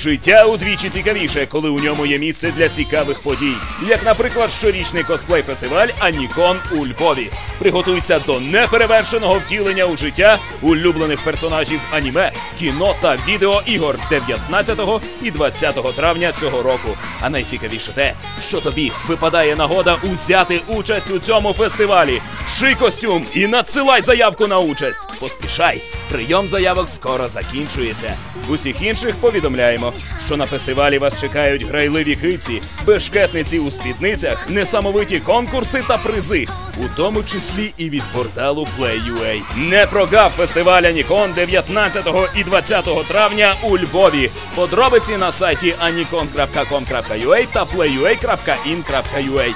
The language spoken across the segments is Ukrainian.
Життя удвічі цікавіше, коли у ньому є місце для цікавих подій. Як, наприклад, щорічний косплей-фестиваль Анікон у Львові. Приготуйся до неперевершеного втілення у життя улюблених персонажів аніме, кіно та відеоігор 19 і 20 травня цього року. А найцікавіше те, що тобі випадає нагода узяти участь у цьому фестивалі. Ший костюм і надсилай заявку на участь. Поспішай, прийом заявок скоро закінчується. Усіх інших повідомляємо, що на фестивалі вас чекають грайливі киці, бешкетниці у спідницях, несамовиті конкурси та призи, у тому числі і від порталу Play.ua. Не прогав фестиваль Анікон 19 і 20 травня у Львові. Подробиці на сайті anikon.com.ua та playua.in.ua.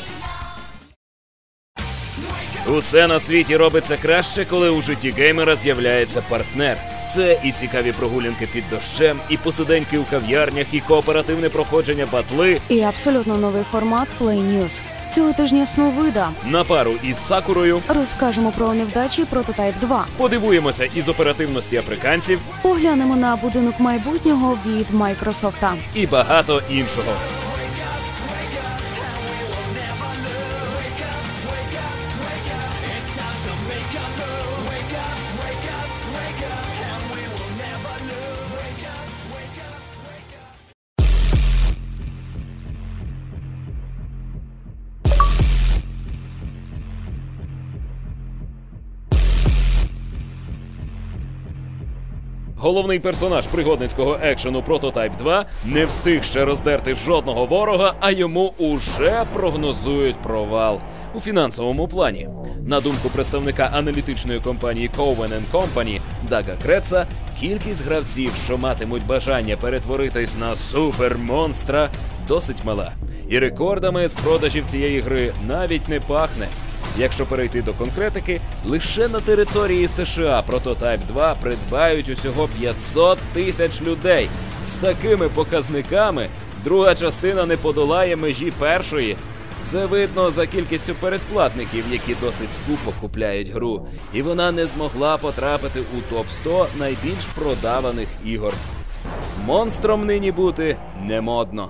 Усе на світі робиться краще, коли у житті геймера з'являється партнер. Це і цікаві прогулянки під дощем, і посиденьки у кав'ярнях, і кооперативне проходження батли. І абсолютно новий формат Play News. Цього тижня Сновида. На пару із Сакурою. Розкажемо про невдачі Prototype 2. Подивуємося із оперативності африканців. Поглянемо на будинок майбутнього від Майкрософта. І багато іншого. Головний персонаж пригодницького екшену Prototype 2 не встиг ще роздерти жодного ворога, а йому уже прогнозують провал у фінансовому плані. На думку представника аналітичної компанії Cowen & Company Дага Креца, кількість гравців, що матимуть бажання перетворитись на супермонстра, досить мала. І рекордами з продажів цієї гри навіть не пахне. Якщо перейти до конкретики, лише на території США Prototype 2 придбають усього 500 тисяч людей. З такими показниками друга частина не подолає межі першої. Це видно за кількістю передплатників, які досить скупо купляють гру. І вона не змогла потрапити у топ-100 найбільш продаваних ігор. Монстром нині бути не модно.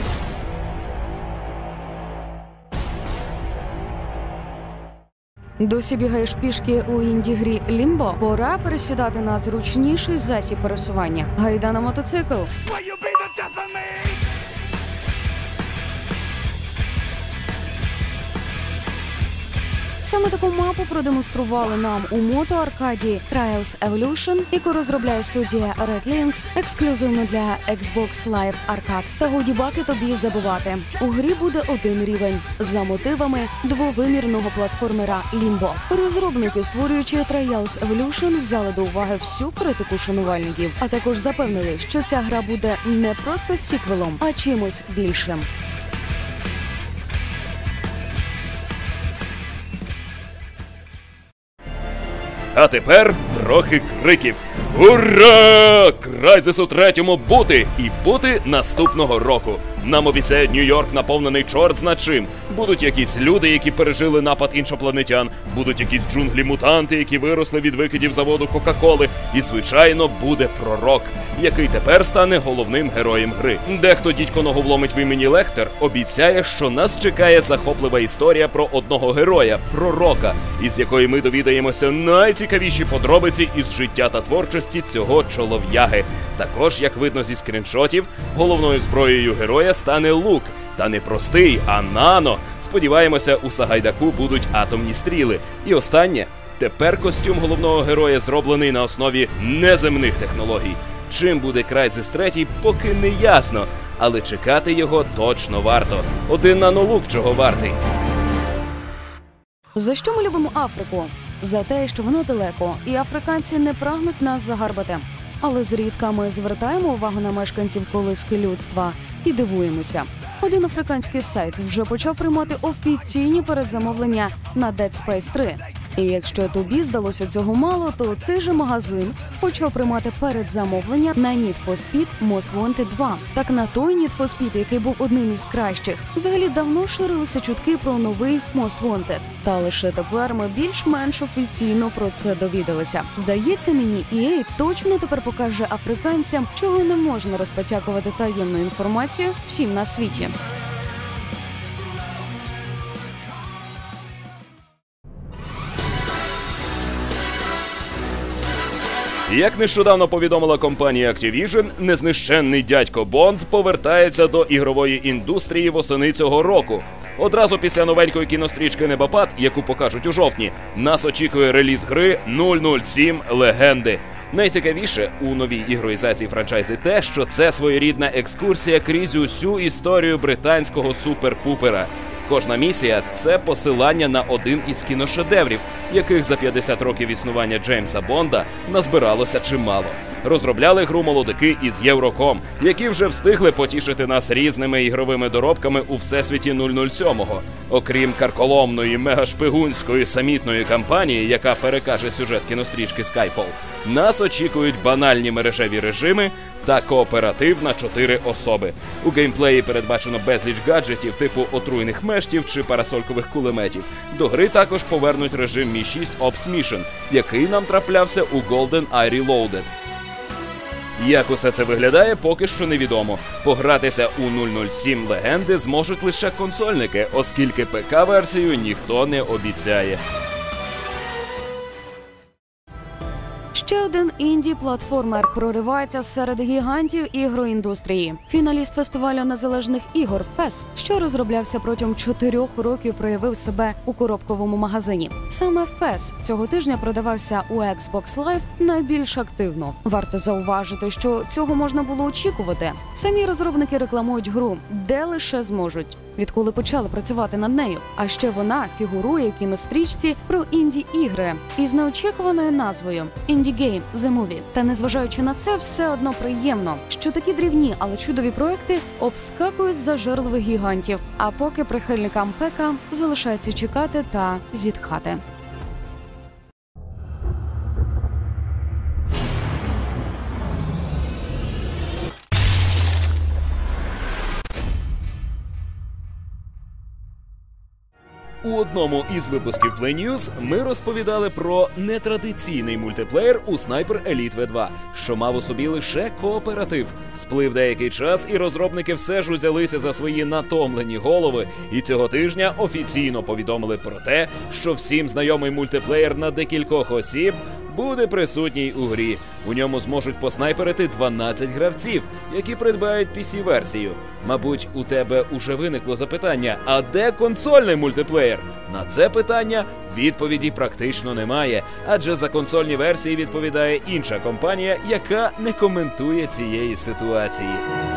Досі бігаєш пішки у інді-грі Limbo? Пора пересідати на зручніший засіб пересування. Гайда на мотоцикл. Саме таку мапу продемонстрували нам у мото-аркаді Trials Evolution, яку розробляє студія Red Links ексклюзивно для Xbox Live Arcade. Та годі баки тобі забувати. У грі буде один рівень за мотивами двовимірного платформера Limbo. Розробники, створюючи Trials Evolution, взяли до уваги всю критику шанувальників, а також запевнили, що ця гра буде не просто сіквелом, а чимось більшим. А тепер трохи криків. Ура! Крайзису 3-му бути! І бути наступного року. Нам обіцяють Нью-Йорк, наповнений чорт зна чим. Будуть якісь люди, які пережили напад іншопланетян. Будуть якісь джунглі-мутанти, які виросли від викидів заводу Кока-Коли. І, звичайно, буде пророк, який тепер стане головним героєм гри. Дехто дідько-ногу вломить в імені Лехтер обіцяє, що нас чекає захоплива історія про одного героя, пророка, із якої ми довідаємося найцікавіші подробиці із життя та творчості цього чолов'яги. Також, як видно зі скріншотів, головною зброєю героя стане лук. Та не простий, а нано. Сподіваємося, у Сагайдаку будуть атомні стріли. І останнє. Тепер костюм головного героя зроблений на основі неземних технологій. Чим буде Crysis 3, поки не ясно. Але чекати його точно варто. Один нанолук чого вартий. За що ми любимо Африку? За те, що вона далеко, і африканці не прагнуть нас загарбати. Але зрідка ми звертаємо увагу на мешканців колиски людства і дивуємося. Один африканський сайт вже почав приймати офіційні передзамовлення на Dead Space 3. І якщо тобі здалося цього мало, то цей же магазин почав приймати передзамовлення на Need for Speed Most Wanted 2. Так на той Need for Speed, який був одним із кращих, взагалі давно ширилися чутки про новий Most Wanted. Та лише тепер ми більш-менш офіційно про це довідалися. Здається мені, EA точно тепер покаже африканцям, чого не можна розпотякувати таємну інформацію всім на світі. Як нещодавно повідомила компанія Activision, незнищенний дядько Бонд повертається до ігрової індустрії восени цього року. Одразу після новенької кінострічки «Небопад», яку покажуть у жовтні, нас очікує реліз гри 007 Легенди. Найцікавіше у новій ігроїзації франчайзи те, що це своєрідна екскурсія крізь усю історію британського супер-пупера. Кожна місія – це посилання на один із кіношедеврів, яких за 50 років існування Джеймса Бонда назбиралося чимало. Розробляли гру молодики із Євроком, які вже встигли потішити нас різними ігровими доробками у всесвіті 007-го. Окрім карколомної, мегашпигунської самітної кампанії, яка перекаже сюжет кінострічки Skyfall, нас очікують банальні мережеві режими та кооператив на 4 особи. У геймплеї передбачено безліч гаджетів типу отруйних мештів чи парасолькових кулеметів. До гри також повернуть режим Mi-6 Ops Mission, який нам траплявся у GoldenEye Reloaded. Як усе це виглядає, поки що невідомо. Погратися у 007 Легенди зможуть лише консольники, оскільки ПК-версію ніхто не обіцяє. Ще один інді-платформер проривається серед гігантів ігроіндустрії. Фіналіст фестивалю незалежних ігор FES, що розроблявся протягом 4 років, проявив себе у коробковому магазині. Саме FES цього тижня продавався у Xbox Live найбільш активно. Варто зауважити, що цього можна було очікувати. Самі розробники рекламують гру, де лише зможуть, відколи почали працювати над нею. А ще вона фігурує в кінострічці про інді-ігри із неочікуваною назвою «Indie Game The Movie». Та незважаючи на це, все одно приємно, що такі дрібні, але чудові проекти обскакують зажерливих гігантів, а поки прихильникам ПК залишається чекати та зітхати. У одному із випусків Play News ми розповідали про нетрадиційний мультиплеєр у Sniper Elite V2, що мав у собі лише кооператив. Сплив деякий час, і розробники все ж узялися за свої натомлені голови, і цього тижня офіційно повідомили про те, що всім знайомий мультиплеєр на декількох осіб буде присутній у грі. У ньому зможуть поснайперити 12 гравців, які придбають PC-версію. Мабуть, у тебе уже виникло запитання, а де консольний мультиплеєр? На це питання відповіді практично немає, адже за консольні версії відповідає інша компанія, яка не коментує цієї ситуації.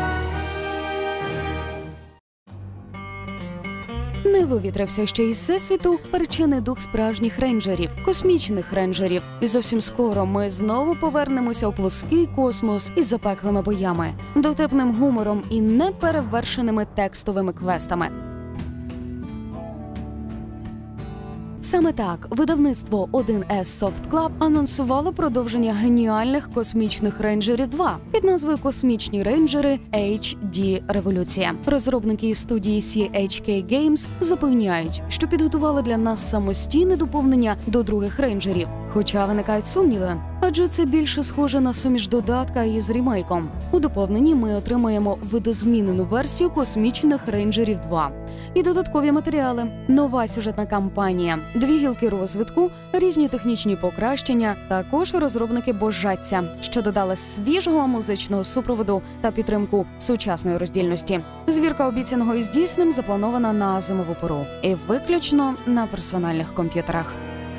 Не вивітрився ще із всесвіту перчений дух справжніх рейнджерів, космічних рейнджерів. І зовсім скоро ми знову повернемося у плоский космос із запеклими боями, дотепним гумором і неперевершеними текстовими квестами. Саме так видавництво 1С Soft Club анонсувало продовження геніальних космічних рейнджерів 2 під назвою «Космічні рейнджери HD Революція». Розробники із студії CHK Games запевняють, що підготували для нас самостійне доповнення до других рейнджерів. Хоча виникають сумніви, адже це більше схоже на суміш додатка із ремейком. У доповненні ми отримаємо видозмінену версію «Космічних рейнджерів 2» і додаткові матеріали, нова сюжетна кампанія, 2 гілки розвитку, різні технічні покращення. Також розробники божаться, що додали свіжого музичного супроводу та підтримку сучасної роздільності. Звірка обіцяного із дійсним запланована на зимову пору і виключно на персональних комп'ютерах.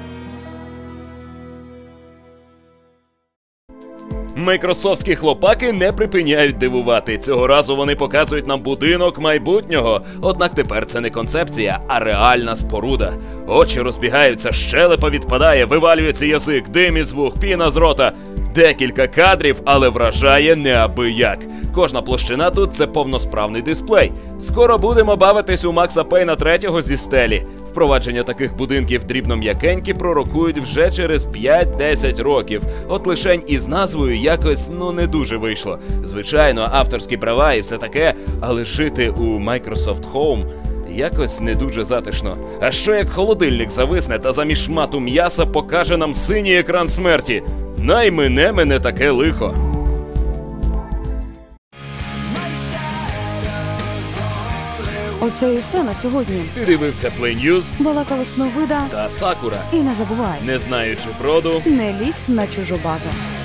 Майкрософтські хлопаки не припиняють дивувати. Цього разу вони показують нам будинок майбутнього. Однак тепер це не концепція, а реальна споруда. Очі розбігаються, щелепа відпадає, вивалюється язик, дим із вух, піна з рота. Декілька кадрів, але вражає неабияк. Кожна площина тут – це повносправний дисплей. Скоро будемо бавитись у Макса Пейна 3 зі стелі. Впровадження таких будинків дрібно-м'якенькі пророкують вже через 5-10 років. От лишень із назвою якось, не дуже вийшло. Звичайно, авторські права і все таке, але жити у Microsoft Home якось не дуже затишно. А що як холодильник зависне та замість шмату м'яса покаже нам синій екран смерті? Най мене таке лихо. Оце і все на сьогодні. Ти дивився Play News Балакали Сновида та Сакура. і не забувай, Не знаючи броду, не лізь на чужу базу.